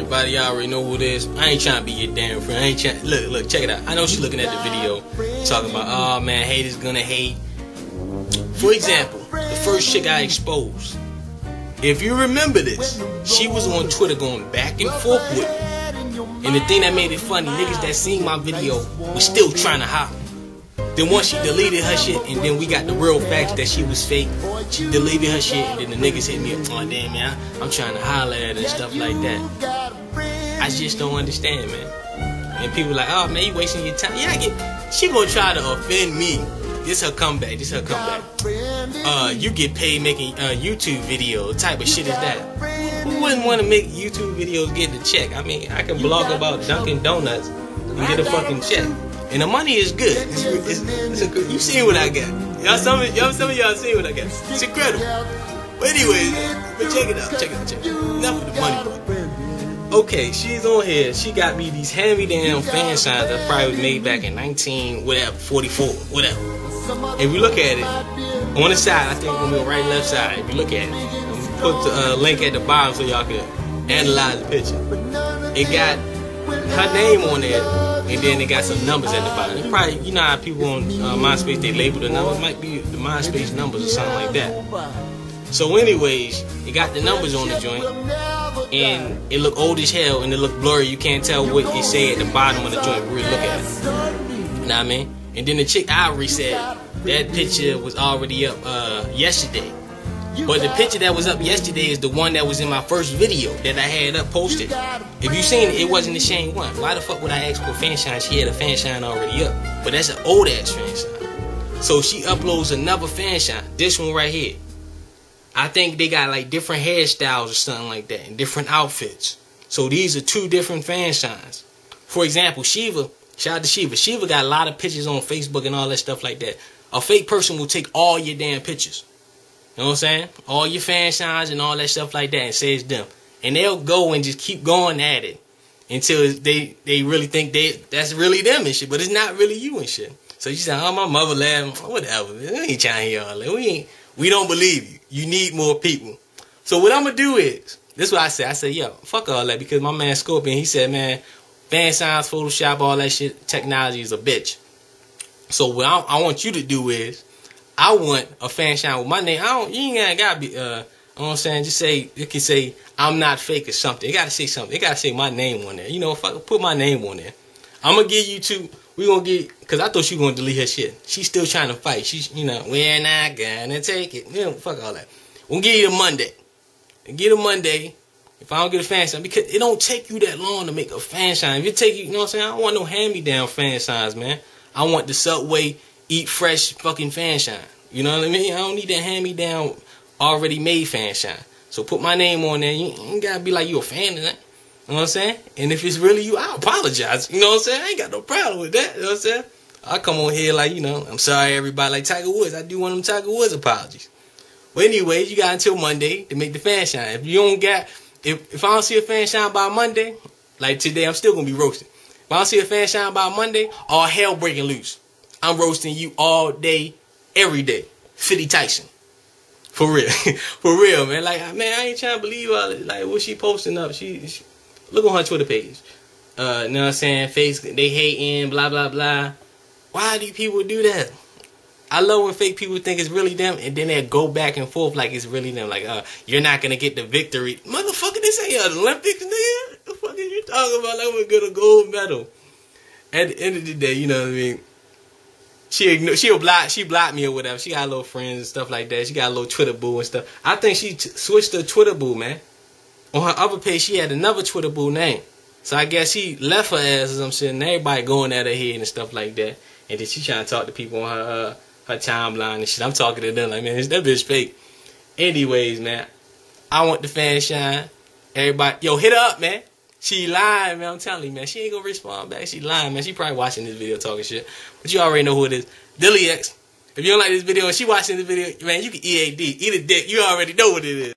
everybody? Y'all already know who it is. I ain't trying to be your damn friend. I ain't trying. Look, check it out. I know she's looking at the video, talking about, oh man, haters gonna hate. For example, the first chick I exposed. If you remember this, she was on Twitter going back and forth with me. And the thing that made it funny, niggas that seen my video was still trying to holler. Then once she deleted her shit, and then we got the real facts that she was fake, she deleted her shit, and then the niggas hit me up, oh damn man, I'm trying to holler at her and stuff like that. I just don't understand, man. And people like, oh man, you wasting your time. Yeah, she gonna try to offend me. This her comeback. You get paid making YouTube video. What type of shit is that? Who wouldn't want to make YouTube videos get the check? I mean, I can blog about Dunkin' Donuts and get a fucking check. And the money is good. You seen what I got. Some of y'all seen what I got. It's incredible. But anyways, but check it out. Enough of the money. Okay, she's on here. She got me these hand-me-down fan signs that probably was made back in 44, whatever. If you look at it, on the side, I think it's going to be on the right left side. If you look at it, I'm going to put the link at the bottom so y'all can analyze the picture. It got her name on there, and then it got some numbers at the bottom. It probably, you know how people on MySpace, they label the numbers. It might be the MySpace numbers or something like that. So anyways, it got the numbers on the joint, and it look old as hell, and it look blurry. You can't tell what it say at the bottom of the joint. Really look at it. You know what I mean? And then the chick Ivory said that picture was already up yesterday. But the picture that was up yesterday is the one that was in my first video that I had up posted. If you seen it, it wasn't the same one. Why the fuck would I ask for a fan sign? She had a fan sign already up. But that's an old ass fan sign. So she uploads another fan sign. This one right here. I think they got like different hairstyles or something like that and different outfits. So these are two different fan signs. For example, Shiva. Shout out to Shiva. Shiva got a lot of pictures on Facebook and all that stuff like that. A fake person will take all your damn pictures. You know what I'm saying? All your fan signs and all that stuff like that and say it's them. And they'll go and just keep going at it until they really think that's really them and shit. But it's not really you and shit. So you say, oh, my mother laughed. Whatever. We ain't trying to hear all that. We don't believe you. You need more people. So what I'm going to do is, this is what I said. I said, yo, fuck all that. Because my man Scorpion, he said, man, fan signs, Photoshop, all that shit, technology is a bitch. So what I want you to do is, I want a fan sign with my name. You ain't gotta be, you know what I'm saying? Just say, it can say, I'm not fake or something. It gotta say something. It gotta say my name on there. You know, if I put my name on there, I'm gonna give you two. We gonna get, cause I thought she was gonna delete her shit. She's still trying to fight. She's, you know, we're not gonna take it. You know, fuck all that. We'll give you a Monday. Get a Monday. If I don't get a fan sign, because it don't take you that long to make a fan sign. If it take you, you know what I'm saying? I don't want no hand-me-down fan signs, man. I want the Subway Eat Fresh fucking fan sign. You know what I mean? I don't need that hand-me-down already made fan sign. So put my name on there. You ain't gotta be like you a fan of that. You know what I'm saying? And if it's really you, I apologize. You know what I'm saying? I ain't got no problem with that. You know what I'm saying? I come on here like, you know, I'm sorry everybody, like Tiger Woods. I do one of them Tiger Woods apologies. Well, anyways, you got until Monday to make the fan sign. If you don't got, if I don't see a fan sign by Monday, like today, I'm still gonna be roasting. If I don't see a fan sign by Monday, all hell breaking loose. I'm roasting you all day, every day. 50 Tyson. For real. For real, man. Like, man, I ain't trying to believe all it. Like, what she posting up. She look on her Twitter page. You know what I'm saying? They hating, blah, blah, blah. Why do people do that? I love when fake people think it's really them, and then they go back and forth like it's really them. Like, you're not going to get the victory. Motherfucker, this ain't an Olympics, nigga. What the fuck are you talking about? Like, we're going to gold medal. At the end of the day, you know what I mean? She blocked me or whatever. She got little friends and stuff like that. She got a little Twitter boo and stuff. I think she switched her Twitter boo, man. On her other page, she had another Twitter boo name. So I guess she left her ass or some shit, and everybody going at her head and stuff like that. And then she trying to talk to people on her timeline and shit. I'm talking to them like, man, that bitch fake. Anyways, man, I want the fan shine. Everybody, yo, hit her up, man. She lying, man. I'm telling you, man. She ain't gonna respond back. She lying, man. She probably watching this video talking shit. But you already know who it is. Dilly X. If you don't like this video and she watching this video, man, you can EAD. Eat a dick. You already know what it is.